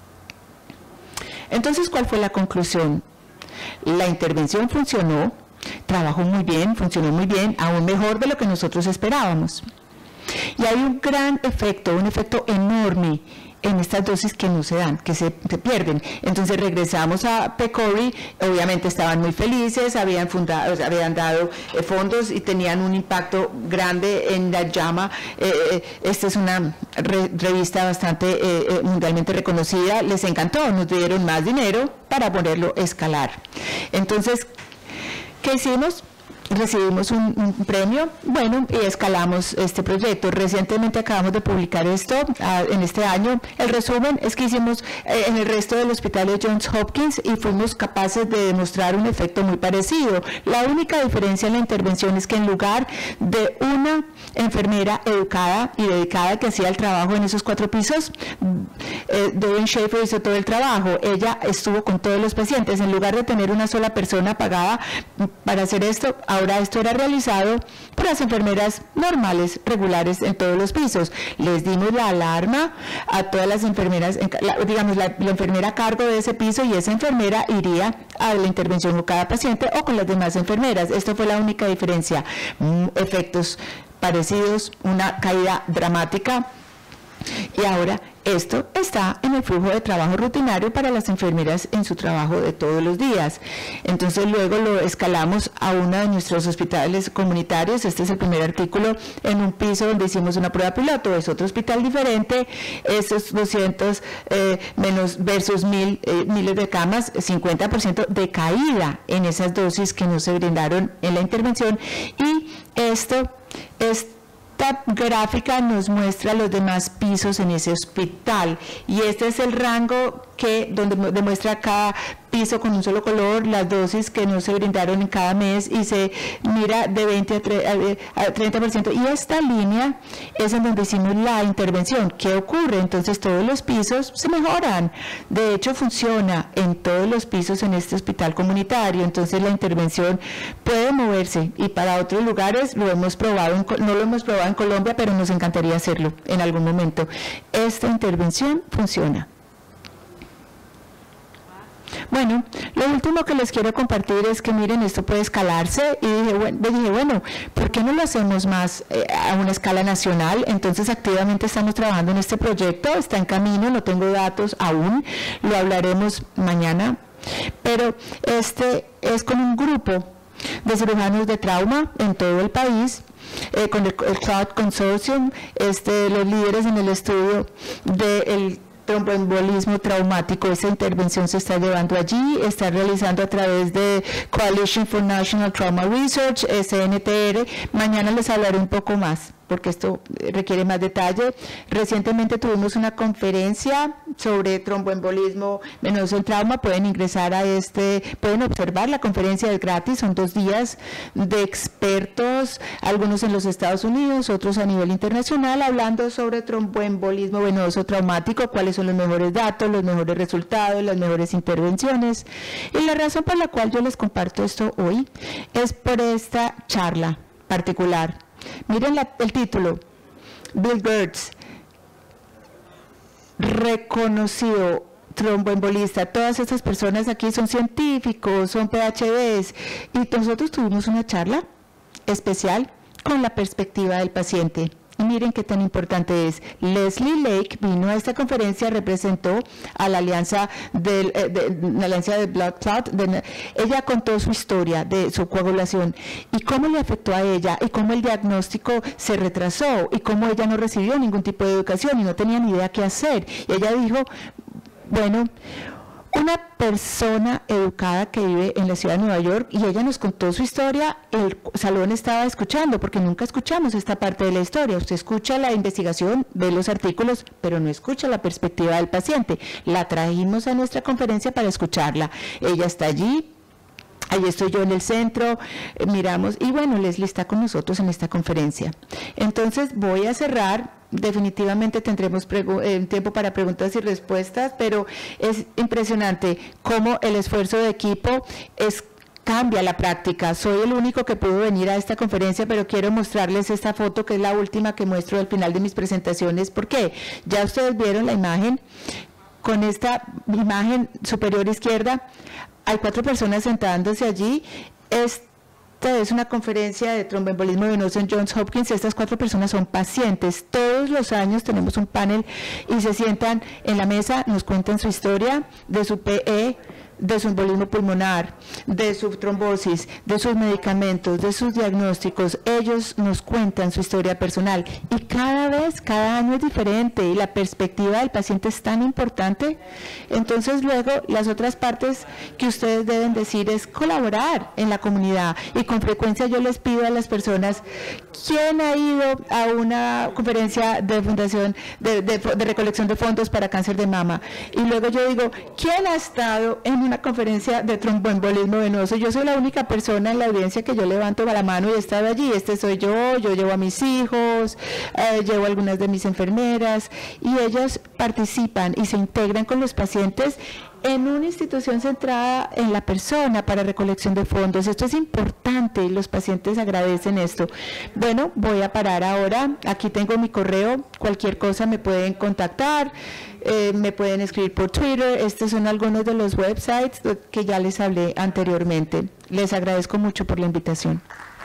Entonces, ¿cuál fue la conclusión? La intervención funcionó, trabajó muy bien, funcionó muy bien, aún mejor de lo que nosotros esperábamos. Y hay un gran efecto, un efecto enorme en estas dosis que no se dan, que se, se pierden. Entonces regresamos a PCORI, obviamente estaban muy felices, habían fundado, habían dado eh, fondos y tenían un impacto grande en la llama. Eh, esta es una re, revista bastante eh, mundialmente reconocida, les encantó, nos dieron más dinero para ponerlo a escalar. Entonces, ¿qué hicimos? Recibimos un, un premio, bueno, y escalamos este proyecto. Recientemente acabamos de publicar esto, uh, en este año. El resumen es que hicimos eh, en el resto del hospital de Johns Hopkins y fuimos capaces de demostrar un efecto muy parecido. La única diferencia en la intervención es que en lugar de una enfermera educada y dedicada que hacía el trabajo en esos cuatro pisos, eh, Doreen Schaefer hizo todo el trabajo. Ella estuvo con todos los pacientes. En lugar de tener una sola persona pagada para hacer esto, ahora esto era realizado por las enfermeras normales, regulares en todos los pisos. Les dimos la alarma a todas las enfermeras, digamos la, la enfermera a cargo de ese piso, y esa enfermera iría a la intervención con cada paciente o con las demás enfermeras. Esto fue la única diferencia. Efectos parecidos, una caída dramática. Y ahora esto está en el flujo de trabajo rutinario para las enfermeras en su trabajo de todos los días. Entonces luego lo escalamos a uno de nuestros hospitales comunitarios. Este es el primer artículo en un piso donde hicimos una prueba piloto. Es otro hospital diferente, esos doscientos eh, menos versus mil, eh, miles de camas, cincuenta por ciento de caída en esas dosis que no se brindaron en la intervención. Y esto es... Esta gráfica nos muestra los demás pisos en ese hospital, y este es el rango que donde demuestra cada piso con un solo color, las dosis que no se brindaron en cada mes, y se mira de veinte a treinta por ciento, y esta línea es en donde hicimos la intervención. ¿Qué ocurre? Entonces todos los pisos se mejoran, de hecho funciona en todos los pisos en este hospital comunitario. Entonces la intervención puede moverse, y para otros lugares lo hemos probado, en, no lo hemos probado en Colombia, pero nos encantaría hacerlo en algún momento. Esta intervención funciona. Bueno, lo último que les quiero compartir es que miren, esto puede escalarse, y dije, bueno, dije, bueno ¿por qué no lo hacemos más eh, a una escala nacional? Entonces activamente estamos trabajando en este proyecto, está en camino, no tengo datos aún, lo hablaremos mañana, pero este es con un grupo de cirujanos de trauma en todo el país, eh, con el, el Cloud Consortium, este, los líderes en el estudio del tromboembolismo traumático. Esta intervención se está llevando allí, está realizando a través de Coalition for National Trauma Research, C N T R. Mañana les hablaré un poco más, porque esto requiere más detalle. Recientemente tuvimos una conferencia sobre tromboembolismo venoso en trauma. Pueden ingresar a este, pueden observar la conferencia, es gratis, son dos días de expertos, algunos en los Estados Unidos, otros a nivel internacional, hablando sobre tromboembolismo venoso traumático, cuáles son los mejores datos, los mejores resultados, las mejores intervenciones. Y la razón por la cual yo les comparto esto hoy es por esta charla particular. Miren la, el título, Bill Gertz, reconocido tromboembolista. Todas estas personas aquí son científicos, son P H Ds, y nosotros tuvimos una charla especial con la perspectiva del paciente. Y miren qué tan importante es. Leslie Lake vino a esta conferencia, representó a la alianza del, eh, de, la alianza de Blood Clot. De, ella contó su historia de su coagulación y cómo le afectó a ella y cómo el diagnóstico se retrasó y cómo ella no recibió ningún tipo de educación y no tenía ni idea qué hacer. Y ella dijo, bueno, una persona educada que vive en la ciudad de Nueva York, y ella nos contó su historia, el salón estaba escuchando, porque nunca escuchamos esta parte de la historia. Usted escucha la investigación, ve los artículos, pero no escucha la perspectiva del paciente. La trajimos a nuestra conferencia para escucharla. Ella está allí. Ahí estoy yo en el centro, eh, miramos, y bueno, Leslie está con nosotros en esta conferencia. Entonces voy a cerrar, definitivamente tendremos eh, tiempo para preguntas y respuestas, pero es impresionante cómo el esfuerzo de equipo es cambia la práctica. Soy el único que pudo venir a esta conferencia, pero quiero mostrarles esta foto que es la última que muestro al final de mis presentaciones. ¿Por qué? Ya ustedes vieron la imagen, con esta imagen superior izquierda, hay cuatro personas sentándose allí. Esta es una conferencia de tromboembolismo venoso en Johns Hopkins. Estas cuatro personas son pacientes. Todos los años tenemos un panel y se sientan en la mesa, nos cuentan su historia de su P E, de su embolismo pulmonar, de su trombosis, de sus medicamentos, de sus diagnósticos. Ellos nos cuentan su historia personal y cada vez, cada año es diferente y la perspectiva del paciente es tan importante. Entonces luego las otras partes que ustedes deben decir es colaborar en la comunidad, y con frecuencia yo les pido a las personas, ¿quién ha ido a una conferencia de fundación de, de, de recolección de fondos para cáncer de mama? Y luego yo digo, ¿quién ha estado en una conferencia de tromboembolismo venoso? Yo soy la única persona en la audiencia que yo levanto la mano y he estado allí. Este soy yo, yo llevo a mis hijos, eh, llevo a algunas de mis enfermeras, y ellos participan y se integran con los pacientes en una institución centrada en la persona para recolección de fondos. Esto es importante y los pacientes agradecen esto. Bueno, voy a parar ahora. Aquí tengo mi correo, cualquier cosa me pueden contactar, eh, me pueden escribir por Twitter. Estos son algunos de los websites que ya les hablé anteriormente. Les agradezco mucho por la invitación.